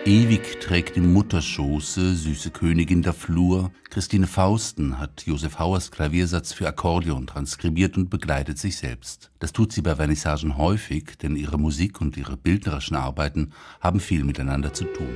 Ewig trägt im Mutterschoße süße Königin der Flur. Christine Fausten hat Josef Hauers Klaviersatz für Akkordeon transkribiert und begleitet sich selbst. Das tut sie bei Vernissagen häufig, denn ihre Musik und ihre bildnerischen Arbeiten haben viel miteinander zu tun.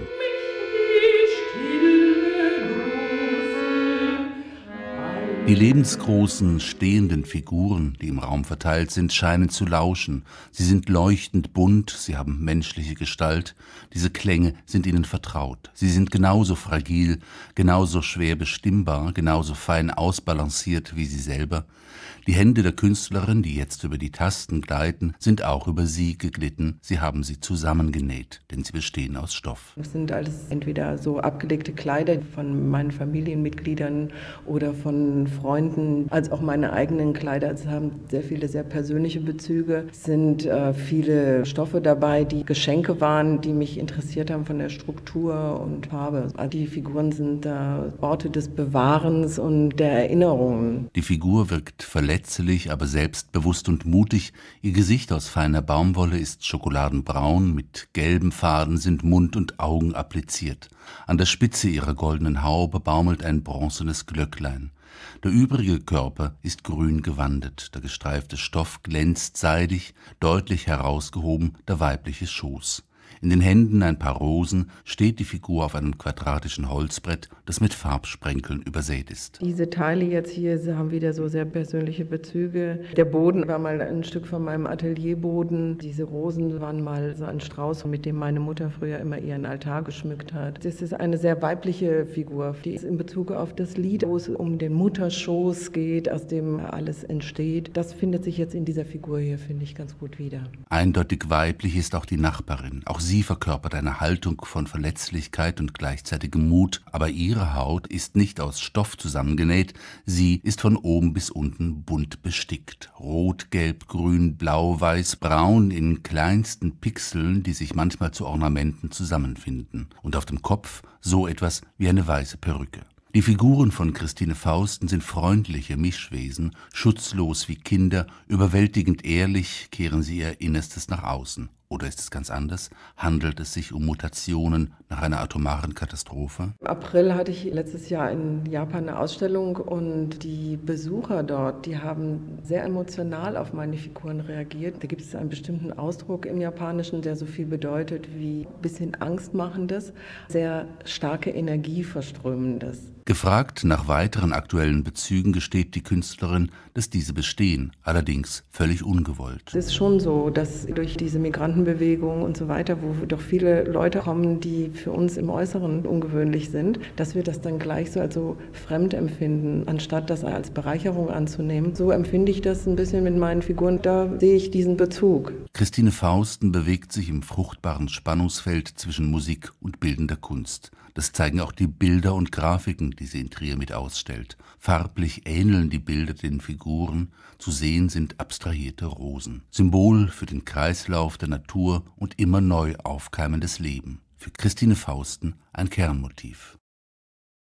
Die lebensgroßen, stehenden Figuren, die im Raum verteilt sind, scheinen zu lauschen. Sie sind leuchtend bunt, sie haben menschliche Gestalt. Diese Klänge sind ihnen vertraut. Sie sind genauso fragil, genauso schwer bestimmbar, genauso fein ausbalanciert wie sie selber. Die Hände der Künstlerin, die jetzt über die Tasten gleiten, sind auch über sie geglitten. Sie haben sie zusammengenäht, denn sie bestehen aus Stoff. Das sind alles entweder so abgelegte Kleider von meinen Familienmitgliedern oder von Freunden, als auch meine eigenen Kleider. Es haben sehr viele sehr persönliche Bezüge. Es sind viele Stoffe dabei, die Geschenke waren, die mich interessiert haben von der Struktur und Farbe. Die Figuren sind Orte des Bewahrens und der Erinnerungen. Die Figur wirkt verletzlich, aber selbstbewusst und mutig. Ihr Gesicht aus feiner Baumwolle ist schokoladenbraun, mit gelben Faden sind Mund und Augen appliziert. An der Spitze ihrer goldenen Haube baumelt ein bronzenes Glöcklein. Der übrige Körper ist grün gewandet, der gestreifte Stoff glänzt seidig, deutlich herausgehoben der weibliche Schoß. In den Händen ein paar Rosen, steht die Figur auf einem quadratischen Holzbrett, das mit Farbsprenkeln übersät ist. Diese Teile jetzt hier haben wieder so sehr persönliche Bezüge. Der Boden war mal ein Stück von meinem Atelierboden. Diese Rosen waren mal so ein Strauß, mit dem meine Mutter früher immer ihren Altar geschmückt hat. Das ist eine sehr weibliche Figur, die ist in Bezug auf das Lied, wo es um den Mutterschoß geht, aus dem alles entsteht. Das findet sich jetzt in dieser Figur hier, finde ich, ganz gut wieder. Eindeutig weiblich ist auch die Nachbarin. Auch sie verkörpert eine Haltung von Verletzlichkeit und gleichzeitigem Mut, aber ihre Haut ist nicht aus Stoff zusammengenäht, sie ist von oben bis unten bunt bestickt. Rot, gelb, grün, blau, weiß, braun in kleinsten Pixeln, die sich manchmal zu Ornamenten zusammenfinden. Und auf dem Kopf so etwas wie eine weiße Perücke. Die Figuren von Christine Fausten sind freundliche Mischwesen, schutzlos wie Kinder, überwältigend ehrlich kehren sie ihr Innerstes nach außen. Oder ist es ganz anders? Handelt es sich um Mutationen nach einer atomaren Katastrophe? Im April hatte ich letztes Jahr in Japan eine Ausstellung und die Besucher dort, die haben sehr emotional auf meine Figuren reagiert. Da gibt es einen bestimmten Ausdruck im Japanischen, der so viel bedeutet wie ein bisschen Angstmachendes, sehr starke Energie verströmendes. Gefragt nach weiteren aktuellen Bezügen gesteht die Künstlerin, dass diese bestehen, allerdings völlig ungewollt. Es ist schon so, dass durch diese Migrantenbewegung und so weiter, wo doch viele Leute kommen, die für uns im Äußeren ungewöhnlich sind, dass wir das dann gleich so als so fremd empfinden, anstatt das als Bereicherung anzunehmen. So empfinde ich das ein bisschen mit meinen Figuren, da sehe ich diesen Bezug. Christine Fausten bewegt sich im fruchtbaren Spannungsfeld zwischen Musik und bildender Kunst. Das zeigen auch die Bilder und Grafiken, die sie in Trier mit ausstellt. Farblich ähneln die Bilder den Figuren, zu sehen sind abstrahierte Rosen. Symbol für den Kreislauf der Natur und immer neu aufkeimendes Leben. Für Christine Fausten ein Kernmotiv.